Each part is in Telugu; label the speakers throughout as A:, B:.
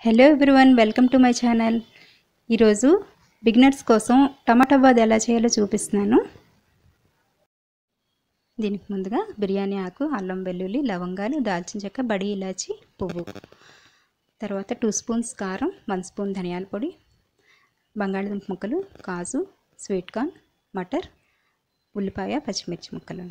A: Hello everyone, welcome to my channel. ఈరోజు బిగినర్స్ కోసం టమాటా బాత్ ఎలా చేయాలో చూపిస్తున్నాను. దీనికి ముందుగా బిర్యానీ ఆకు, అల్లం వెల్లుల్లి, లవంగాలు, దాల్చిన చెక్క, బడి ఇలాచి, పువ్వు, తర్వాత 2 స్పూన్స్ కారం, 1 స్పూన్ ధనియాల పొడి, బంగాళదుంప ముక్కలు, కాజు, స్వీట్ కార్న్, మటర్, ఉల్లిపాయ, పచ్చిమిర్చి ముక్కలు.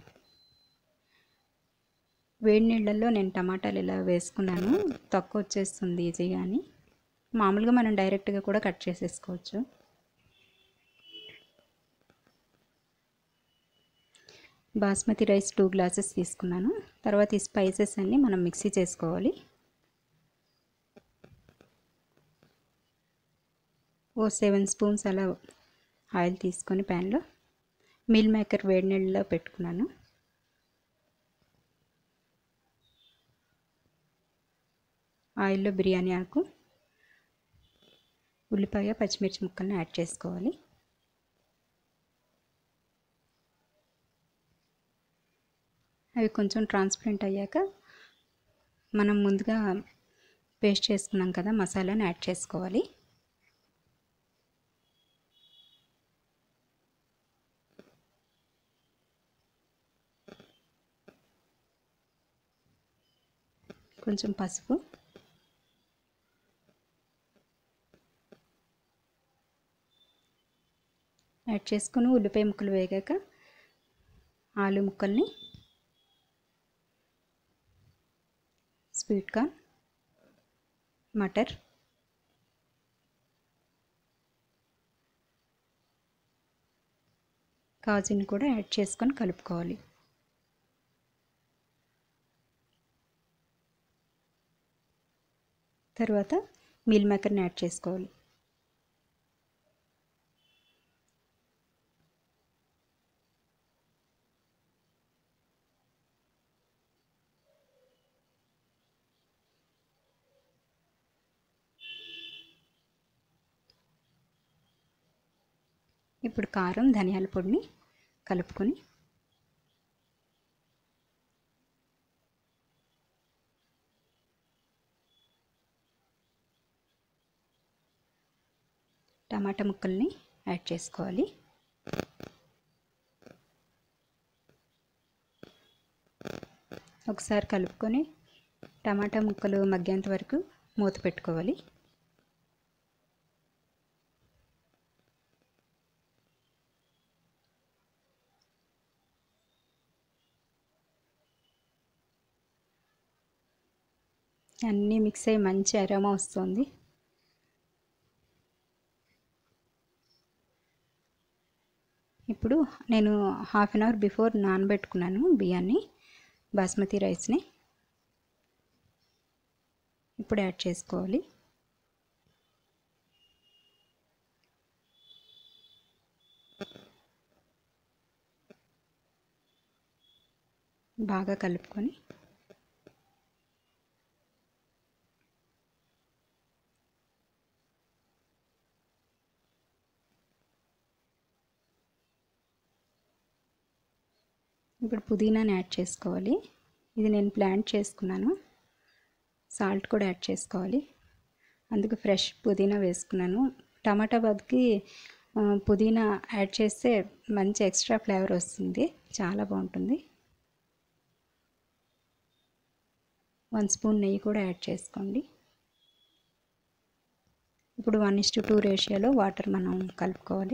A: వేడి నీళ్ళల్లో నేను టమాటాలు ఇలా వేసుకున్నాను. తక్కువ వచ్చేస్తుంది ఈజీగా అని. మామూలుగా మనం డైరెక్ట్గా కూడా కట్ చేసేసుకోవచ్చు. బాస్మతి రైస్ 2 గ్లాసెస్ తీసుకున్నాను. తర్వాత ఈ స్పైసెస్ అన్నీ మనం మిక్సీ చేసుకోవాలి. ఓ 7 స్పూన్స్ అలా ఆయిల్ తీసుకొని ప్యాన్లో మీల్ మేకర్ వేడి నీళ్ళలో పెట్టుకున్నాను. ఆయిల్లో బిర్యానీ ఆకు, ఉల్లిపాయ, పచ్చిమిర్చి ముక్కల్ని యాడ్ చేసుకోవాలి. అవి కొంచెం ట్రాన్స్పరెంట్ అయ్యాక మనం ముందుగా పేస్ట్ చేసుకున్నాం కదా మసాలాని యాడ్ చేసుకోవాలి. కొంచెం పసుపు, యాడ్ చేసుకుని ఉల్లిపాయ ముక్కలు వేగాక ఆలు ముక్కల్ని, స్వీట్ కార్న్, మటర్, కాజుని కూడా యాడ్ చేసుకొని కలుపుకోవాలి. తర్వాత మీల్ మేకర్ని యాడ్ చేసుకోవాలి. ఇప్పుడు కారం, ధనియాల పొడిని కలుపుకొని టమాటా ముక్కల్ని యాడ్ చేసుకోవాలి. ఒకసారి కలుపుకొని టమాటా ముక్కలు మగ్గేంత వరకు మూత పెట్టుకోవాలి. అన్నీ మిక్స్ అయ్యి మంచి అరోమా వస్తుంది. ఇప్పుడు నేను హాఫ్ అన్ అవర్ బిఫోర్ నానబెట్టుకున్నాను బియ్యాన్ని, బాస్మతి రైస్ని. ఇప్పుడు యాడ్ చేసుకోవాలి. బాగా కలుపుకొని ఇప్పుడు పుదీనాని యాడ్ చేసుకోవాలి. ఇది నేను ప్లాంట్ చేసుకున్నాను. సాల్ట్ కూడా యాడ్ చేసుకోవాలి. అందుకు ఫ్రెష్ పుదీనా వేసుకున్నాను. టమాటా బాత్కి పుదీనా యాడ్ చేస్తే మంచి ఎక్స్ట్రా ఫ్లేవర్ వస్తుంది, చాలా బాగుంటుంది. 1 స్పూన్ నెయ్యి కూడా యాడ్ చేసుకోండి. ఇప్పుడు 1:2 రేషియోలో వాటర్ మనం కలుపుకోవాలి.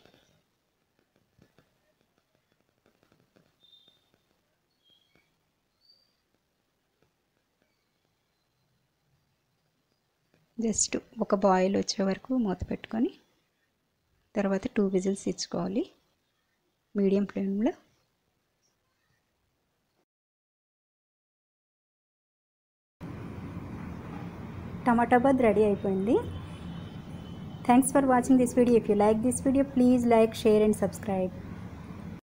A: జస్ట్ ఒక బాయిల్ వచ్చే వరకు మూత పెట్టుకొని తర్వాత 2 విజిల్స్ ఇచ్చుకోవాలి మీడియం ఫ్లేమ్లో. టమాటా బాత్ రెడీ అయిపోయింది. Thanks for watching this video. If you like this video, please like, share and subscribe.